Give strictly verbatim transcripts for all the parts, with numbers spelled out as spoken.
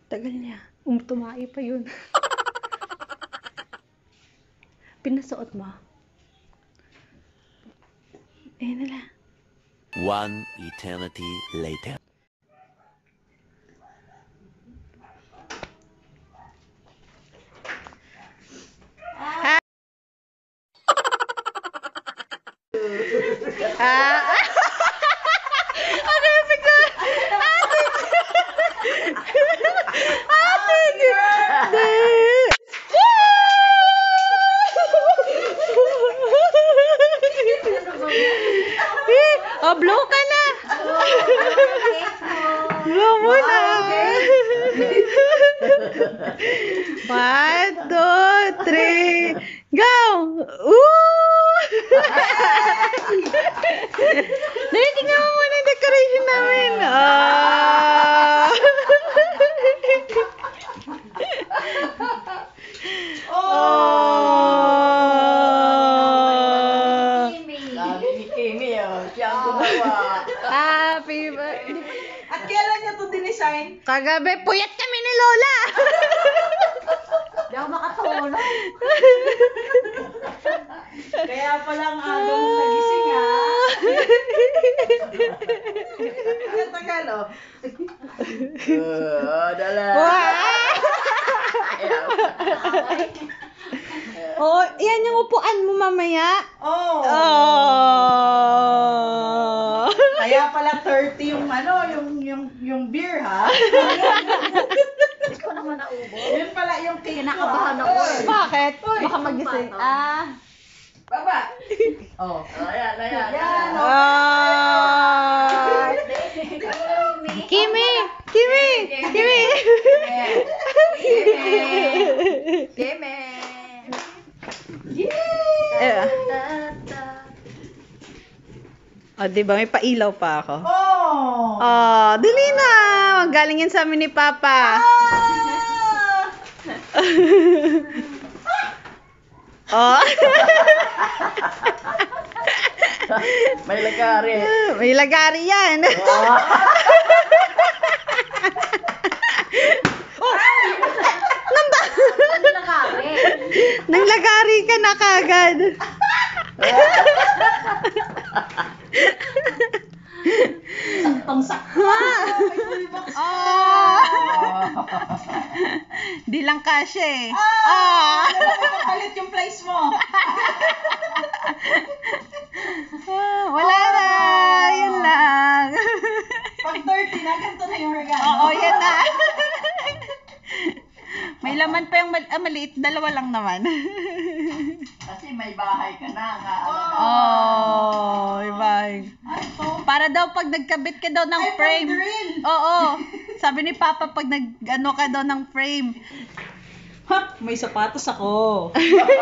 Tagal niya. Um, tumae pa yun. Pinasuot mo? Eh, nala. One eternity later. Ah! Ano yung bigla? Ate! Ate! Hindi! Oh, blow ka na! Blow mo na! One, two, three, go! Ooh! Dali, tingnan mo muna yung decoration namin. Ah! Oh! Sabi ni Kimi, oh, siya ang gumawa. Happy birthday. At kailan niya ito dinesign? Kagabi, puyat kami ni Lola. Hindi ako makatulog. Kaya palang aga mo nagising, ha? Ang tagal, oh. Oo, dala. Oh, yan yung upuan mo mamaya. Oh. Oh. Kaya pala thirty yung ano, yung yung yung beer, ha? Hindi ko naman naubo. Yun pala yung cake. Kinakabahan ko, ako, ah. eh. Bakit? Uy, Baka magising. Ah. Baba. Oh. Ayan, ayan. Ayan. Ah. Kimi! Kimi! Kimi! Keme. Eh. Oh, di ba? May pailaw pa ako. Oh. Oh, dali na! Galing yan sa amin ni Papa. Oh. May lagari. May lagari yan. Oh. Namba. Nang lagari ka na kagad. Saktong-sakto. Oh. Di lang kasya eh. Ah! Palit yung place mo. Ah, wala na. Yun lang. Pag thirty na, ganito na yung regalo. Oo, yan na. May laman pa yung mal- ah, maliit. Dalawa lang naman. Kasi may bahay ka na. Nga, Oh, iba. Ay, ito. Para daw pag nagkabit ka daw ng Ay, frame. pang grill. Oo. Sabi ni Papa pag nag-ano ka daw ng frame. Ha, may sapatos ako.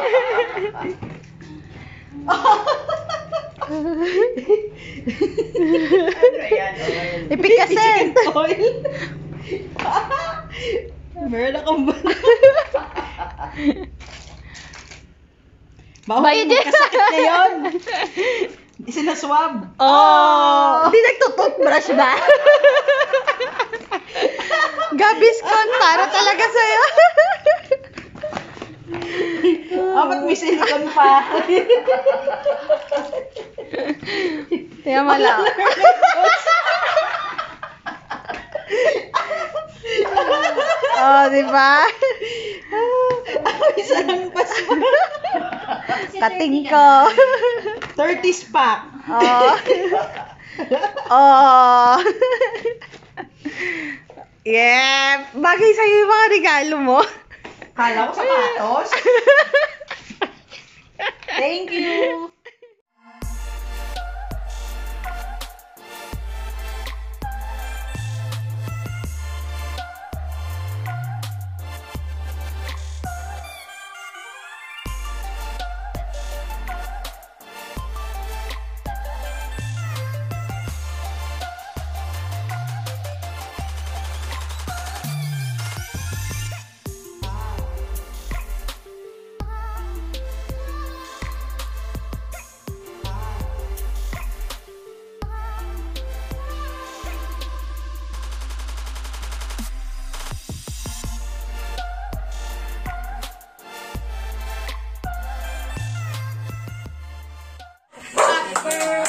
Ano yan? Ipikasin. Oil. Meron akong bala. Bawal Bayad mo yan. kasakit na yun. Hindi sila swab. Oh. Hindi nagtututbrush ba? Gaviscon para talaga sa'yo. Ah, ba't may silicone pa? Kaya mala. Oh, di ba? Isa lang pas pa. Kating ko. thirties pack. Oh. Oh. Yeah. Bagay sa'yo yung mga regalo mo. Kala ko sapatos. Thank you. birthday